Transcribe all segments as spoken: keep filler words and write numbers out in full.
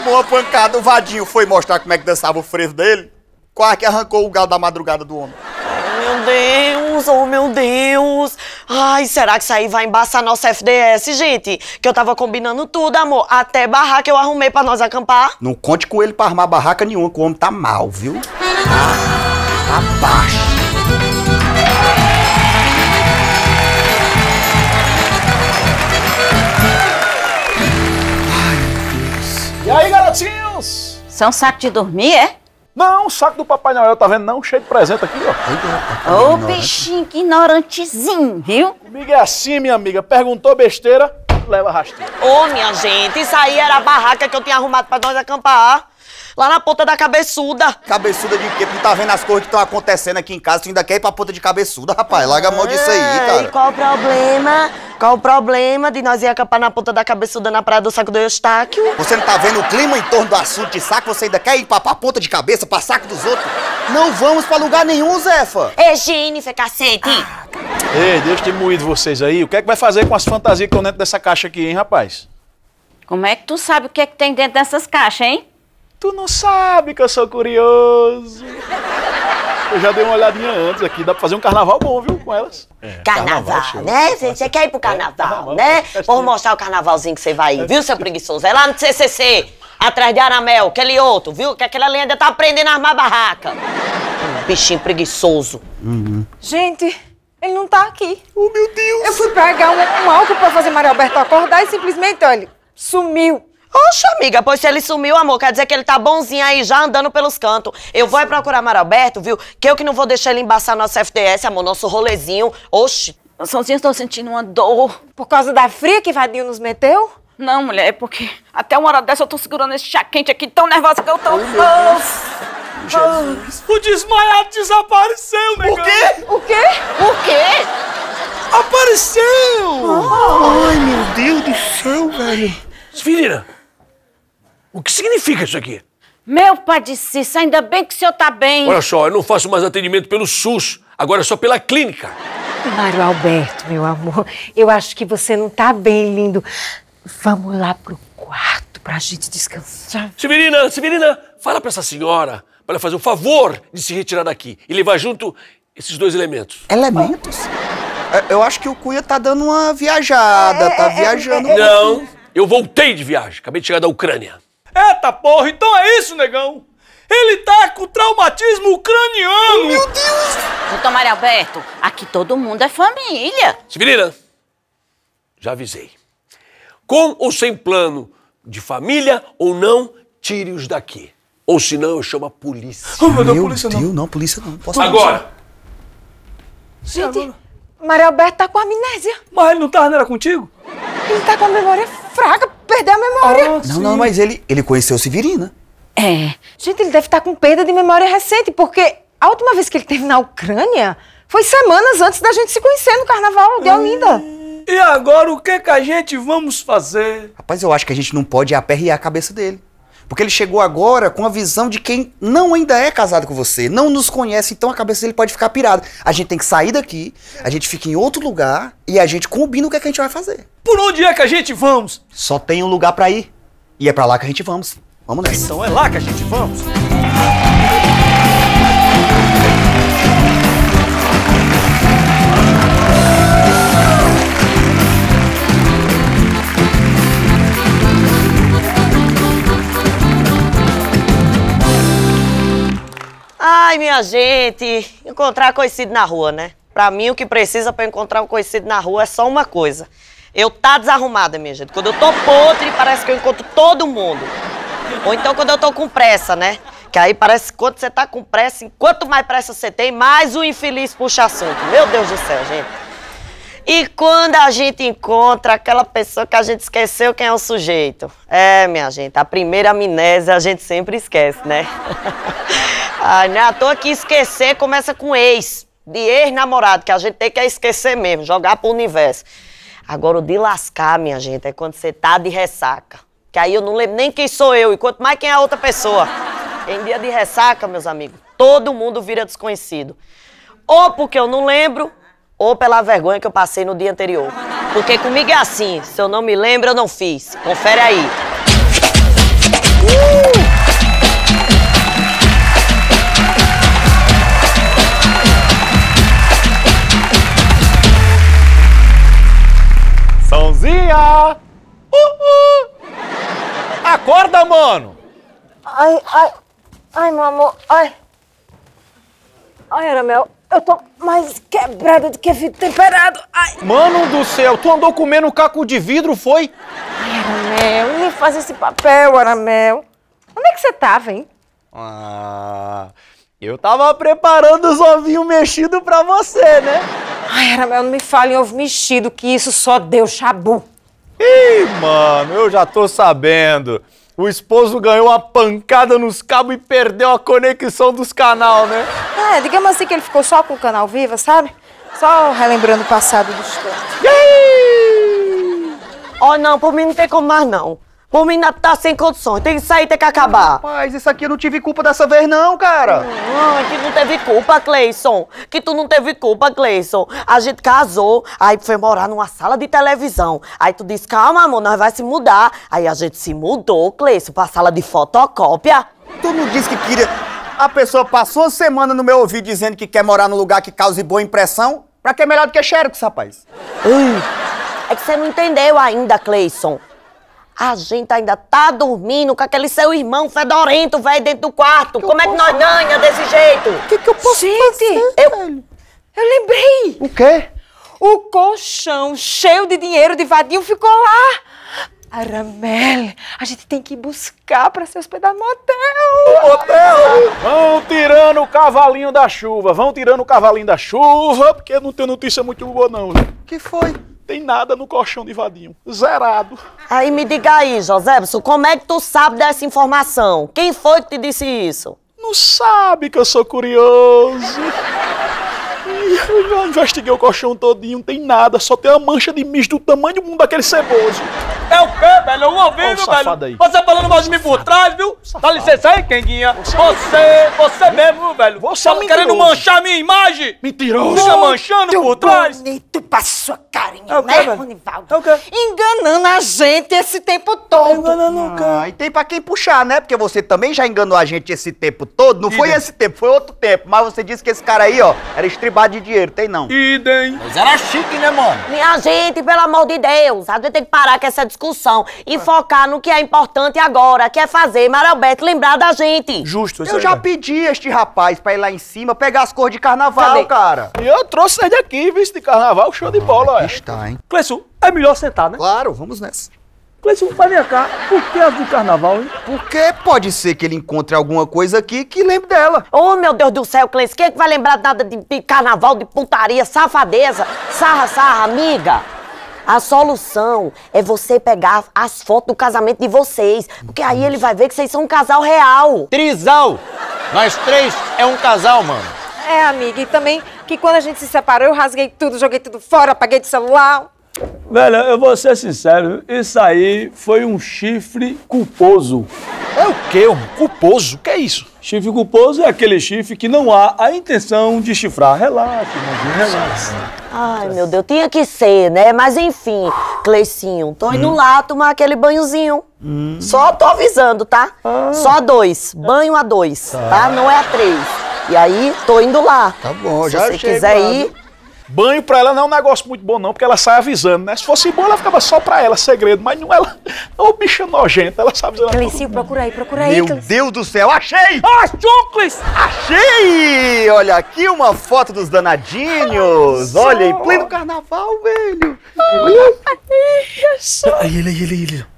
tomou uma pancada, o Vadinho foi mostrar como é que dançava o frevo dele, quase que arrancou o galo da madrugada do homem. Meu Deus, oh meu Deus. Ai, será que isso aí vai embaçar nossa F D S, gente? Que eu tava combinando tudo, amor. Até barraca eu arrumei pra nós acampar. Não conte com ele pra armar barraca nenhuma, que o homem tá mal, viu? Tá, tá baixo. E aí, garotinhos? Isso é um saco de dormir, é? Não, o saco do Papai Noel, tá vendo não? Cheio de presente aqui, ó. Ô, bichinho, que ignorantezinho, viu? Comigo é assim, minha amiga. Perguntou besteira, leva rasteira. Ô, minha gente, isso aí era a barraca que eu tinha arrumado pra nós acampar. Lá na ponta da cabeçuda. Cabeçuda de quê? Tu tá vendo as coisas que estão acontecendo aqui em casa, tu ainda quer ir pra ponta de cabeçuda, rapaz. Larga a mão disso aí, cara. E qual o problema? Qual o problema de nós ir acampar na ponta da cabeçuda na praia do Saco do Eustáquio? Você não tá vendo o clima em torno do assunto de saco? Você ainda quer ir pra, pra ponta de cabeça, pra saco dos outros? Não vamos pra lugar nenhum, Zefa. Ei, Jennifer, cacete. Ah. Ei, Deus ter moído vocês aí. O que é que vai fazer com as fantasias que estão dentro dessa caixa aqui, hein, rapaz? Como é que tu sabe o que é que tem dentro dessas caixas, hein? Tu não sabe que eu sou curioso. Eu já dei uma olhadinha antes aqui. Dá pra fazer um carnaval bom, viu, com elas. É, carnaval, carnaval né? Você quer ir pro carnaval, é, carnaval né? Vamos mostrar o carnavalzinho que você vai ir, viu, seu preguiçoso? É lá no C C C, atrás de Aramel, aquele outro, viu? Que aquela linha ainda tá aprendendo a armar barraca. Um bichinho preguiçoso. Uhum. Gente, ele não tá aqui. Oh, meu Deus. Eu fui pegar um, um álcool pra fazer Maria Alberto acordar e simplesmente, olha, sumiu. Oxe, amiga, pois se ele sumiu, amor, quer dizer que ele tá bonzinho aí, já andando pelos cantos. Eu vou é procurar Mário Alberto, viu? Que eu que não vou deixar ele embaçar nosso F D S, amor, nosso rolezinho. Oxe. Sonzinha, estou sentindo uma dor. Por causa da fria que Vadinho nos meteu? Não, mulher, é porque até uma hora dessa eu tô segurando esse chá quente aqui, tão nervosa que eu tô... Oh, meu Deus. Jesus. O desmaiado desapareceu, negão. O quê? O quê? O quê? Apareceu! Oh. Ai, meu Deus do céu, velho. Severina, o que significa isso aqui? Meu pai de Cício, ainda bem que o senhor tá bem. Olha só, eu não faço mais atendimento pelo SUS, agora é só pela clínica. Mário Alberto, meu amor, eu acho que você não tá bem, lindo. Vamos lá pro quarto pra gente descansar. Severina, Severina, fala pra essa senhora para ela fazer o favor de se retirar daqui e levar junto esses dois elementos. Elementos? Eu acho que o Cunha tá dando uma viajada, tá viajando. Não, eu voltei de viagem, acabei de chegar da Ucrânia. Eita porra, então é isso, negão? Ele tá com traumatismo ucraniano! Meu Deus! Doutor Mário Alberto, aqui todo mundo é família. Severina, já avisei. Com ou sem plano de família ou não, tire-os daqui. Ou senão eu chamo a polícia. Oh, meu Deus, Meu polícia Deus, não. não, polícia não. Posso Agora! Gente, Mário Alberto tá com amnésia. Mas ele não tava nela contigo? Ele tá com a memória fraca, perdeu a memória. Ah, Não, não, mas ele, ele conheceu Severina. É. Gente, ele deve estar com perda de memória recente, porque a última vez que ele esteve na Ucrânia foi semanas antes da gente se conhecer no Carnaval de Olinda. E agora o que que a gente vamos fazer? Rapaz, eu acho que a gente não pode aperrear a cabeça dele. Porque ele chegou agora com a visão de quem não ainda é casado com você, não nos conhece, então a cabeça dele pode ficar pirada. A gente tem que sair daqui, a gente fica em outro lugar e a gente combina o que, é que a gente vai fazer. Por onde é que a gente vamos? Só tem um lugar pra ir. E é pra lá que a gente vamos. Vamos nessa. Então é lá que a gente vamos. Ai, minha gente, encontrar conhecido na rua, né? Pra mim, o que precisa pra encontrar um conhecido na rua é só uma coisa. Eu tá desarrumada, minha gente. Quando eu tô podre, parece que eu encontro todo mundo. Ou então quando eu tô com pressa, né? Que aí parece que quando você tá com pressa, quanto mais pressa você tem, mais o infeliz puxa assunto. Meu Deus do céu, gente. E quando a gente encontra aquela pessoa que a gente esqueceu quem é o sujeito? É, minha gente, a primeira amnésia a gente sempre esquece, né? Ah, não é à toa que esquecer começa com ex, de ex-namorado, que a gente tem que esquecer mesmo, jogar pro universo. Agora, o de lascar, minha gente, é quando você tá de ressaca. Que aí eu não lembro nem quem sou eu, e quanto mais quem é a outra pessoa. Em dia de ressaca, meus amigos, todo mundo vira desconhecido. Ou porque eu não lembro, ou pela vergonha que eu passei no dia anterior. Porque comigo é assim, se eu não me lembro, eu não fiz. Confere aí. Sãozinha! Uh, uh. Acorda, mano! Ai, ai, ai, meu amor, ai. Ai, Aramel, eu tô mais quebrada do que vidro temperado. Ai. Mano do céu, tu andou comendo caco de vidro, foi? Ai, Aramel, não me faz esse papel, Aramel. Onde é que você tava, hein? Ah, eu tava preparando os ovinhos mexidos pra você, né? Ai, Aramel, não me fale em ovo mexido, que isso só deu chabu. Ih, mano, eu já tô sabendo. O esposo ganhou uma pancada nos cabos e perdeu a conexão dos canal, né? É, digamos assim que ele ficou só com o canal Viva, sabe? Só relembrando o passado dos tempos. Ó, não, por mim não tem como mais, não. Por mim ainda tá sem condições, tem que sair, tem que acabar. Rapaz, isso aqui eu não tive culpa dessa vez não, cara. Ah, que não teve culpa, Cleison. Que tu não teve culpa, Cleison. A gente casou, aí foi morar numa sala de televisão. Aí tu disse, calma, amor, nós vai se mudar. Aí a gente se mudou, Cleison, pra sala de fotocópia. Tu não disse que queria... A pessoa passou uma semana no meu ouvido dizendo que quer morar num lugar que cause boa impressão. Pra que é melhor do que Xerox, rapaz? Ui, é que você não entendeu ainda, Cleison. A gente ainda tá dormindo com aquele seu irmão fedorento, velho, dentro do quarto. Que Como é que nós ganha desse jeito? O que, que eu posso Gente, fazer, eu- velho? Eu lembrei! O quê? O colchão cheio de dinheiro de Vadinho ficou lá! Aramel, a gente tem que ir buscar pra se hospedar no hotel! Hotel! Vão tirando o cavalinho da chuva, vão tirando o cavalinho da chuva, porque não tem notícia muito boa não. O que foi? Tem nada no colchão de Vadinho, zerado. Aí me diga aí, Josébson, como é que tu sabe dessa informação? Quem foi que te disse isso? Não sabe que eu sou curioso. Eu já investiguei o colchão todinho, não tem nada, só tem uma mancha de mijo do tamanho do mundo daquele ceboso. É o quê, velho? Eu ouvi, Ó o viu, safado velho? aí. Você falando mal de mim por trás, viu? Dá licença aí, Kenguinha. Você, você mesmo, viu, velho? Você é Fala- querendo mentiroso. manchar a minha imagem. Mentiroso. Fica manchando por trás. Bonito pra sua carinha, É o quê, né, velho? Ronivaldo? É o quê? Enganando a gente esse tempo todo. Ah, e tem pra quem puxar, né? Porque você também já enganou a gente esse tempo todo. Não foi esse tempo, foi outro tempo. Mas você disse que esse cara aí, ó, era estribado de dinheiro. Tem não. Idem. Mas era chique, né, mano? Minha gente, pelo amor de Deus, a gente tem que parar com essa discussão e focar no que é importante agora, que é fazer Maralberto lembrar da gente. Justo, isso Eu aí, já velho. pedi a este rapaz pra ir lá em cima pegar as cores de carnaval, Cadê? cara. E eu trouxe ele daqui, vice de carnaval, show de bola, ué. Está, hein? Cleison, é melhor sentar, né? Claro, vamos nessa. Cleison, vai vem cá. Por que as do carnaval, hein? Porque pode ser que ele encontre alguma coisa aqui que lembre dela. Oh, meu Deus do céu, Cleiton, quem é que vai lembrar nada de, de carnaval, de putaria, safadeza, sarra, sarra, amiga? A solução é você pegar as fotos do casamento de vocês, porque aí ele vai ver que vocês são um casal real. Trisal! Nós três é um casal, mano. É, amiga, e também que quando a gente se separou, eu rasguei tudo, joguei tudo fora, apaguei de celular. Velho, eu vou ser sincero, isso aí foi um chifre culposo. É o quê, um culposo? O que é isso? Chifre culposo é aquele chifre que não há a intenção de chifrar. Relaxa, irmãozinho, relaxa. Ai, meu Deus, tinha que ser, né? Mas enfim, Cleicinho, tô indo lá tomar aquele banhozinho. Só tô avisando, tá? Só dois, banho a dois, tá? Não é a três. E aí, tô indo lá. Tá bom, Se já você chego quiser lá, ir, viu? Banho pra ela não é um negócio muito bom não, porque ela sai avisando, né? Se fosse bom, ela ficava só pra ela, segredo. Mas não, ela é uma bicha nojenta, ela sabe avisar. Cleicinho, procura aí, procura aí, Meu Cleicinho. Deus do céu, achei! Ah, Chucles! Achei! Olha aqui uma foto dos danadinhos. Olha, em pleno carnaval, velho. Aí ele, aí ele, aí ele.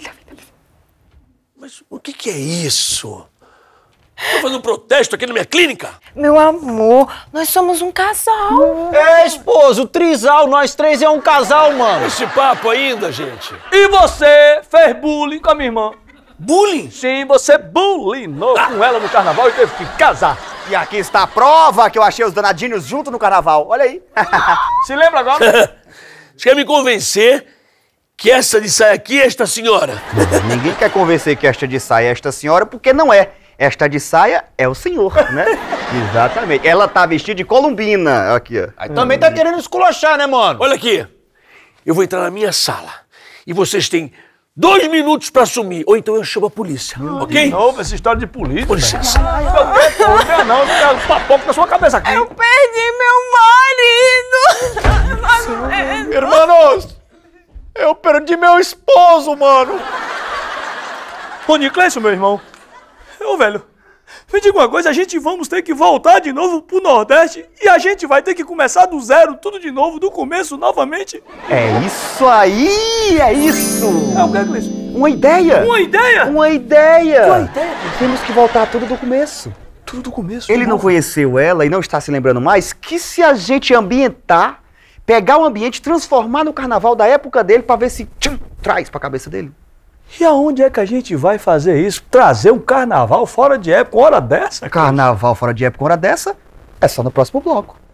Mas o que que é isso? Tô fazendo um protesto aqui na minha clínica? Meu amor, nós somos um casal. É, esposo, trisal, nós três é um casal, mano. Esse papo ainda, gente. E você fez bullying com a minha irmã. Bullying? Sim, você bulinou com ela no carnaval e teve que casar. E aqui está a prova que eu achei os danadinhos junto no carnaval. Olha aí. Se lembra agora? Você quer me convencer que essa de saia aqui é esta senhora? Ninguém quer convencer que esta de saia é esta senhora, porque não é. Esta de saia é o senhor, né? Exatamente. Ela tá vestida de columbina. Aqui, ó. Aí também tá querendo esculachar, né, mano? Olha aqui. Eu vou entrar na minha sala e vocês têm Dois minutos pra sumir, ou então eu chamo a polícia, ok? De novo, essa história de polícia. Com licença. Não, não, não, não, um papoco na sua cabeça aqui. Eu perdi meu marido! Hermanos, eu perdi meu esposo, mano. Ô, Niclésio, meu irmão. Ô, velho, me diga uma coisa, a gente vamos ter que voltar de novo pro Nordeste e a gente vai ter que começar do zero, tudo de novo, do começo, novamente. É isso aí, é isso. É o que, Niclésio? Uma ideia. Uma ideia? Uma ideia. Uma ideia? Temos que voltar tudo do começo. Tudo do começo. Ele não conheceu ela e não está se lembrando mais que se a gente ambientar, pegar o ambiente, transformar no carnaval da época dele pra ver se tchum, traz pra cabeça dele. E aonde é que a gente vai fazer isso? Trazer um carnaval fora de época, uma hora dessa? Carnaval fora de época, uma hora dessa, é só no próximo bloco.